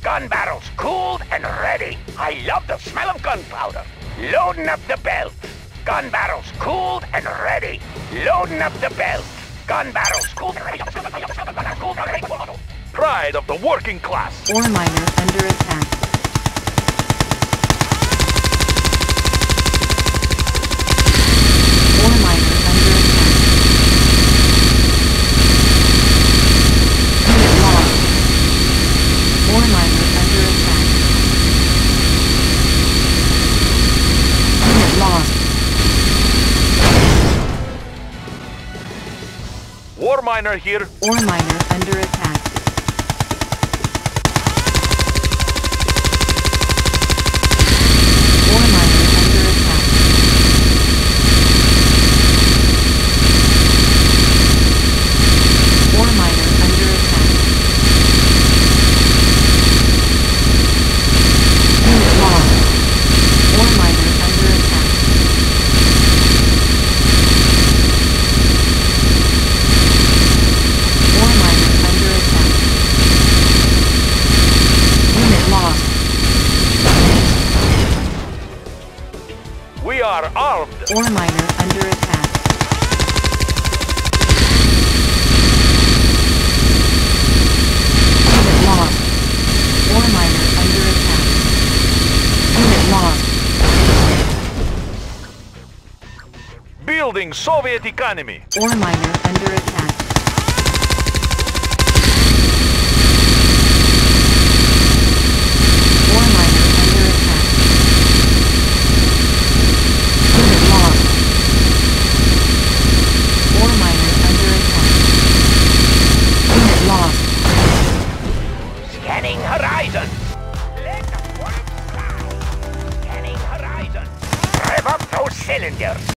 Gun barrels cooled and ready. I love the smell of gunpowder. Loading up the belt. Gun barrels cooled and ready. Loading up the belt. Gun barrels cooled and ready. Pride of the working class. Ore miner under attack. Ore miner under attack. Unit lost. Ore miner under attack. Unit lost. War miner here. Ore miner under attack. Ore miner under attack. Ore miner under attack. Unit lost. Ore miner under attack. Ore miner under attack. Unit lost. We are armed. Ore miner under attack. Unit lost. Ore miner under attack. Unit lost. Building Soviet economy. Ore miner under attack. Ore miner under attack. Unit lost. Ore miner under attack. Unit lost. Scanning horizon. Let the world fly. Scanning horizon. Rev up those cylinders.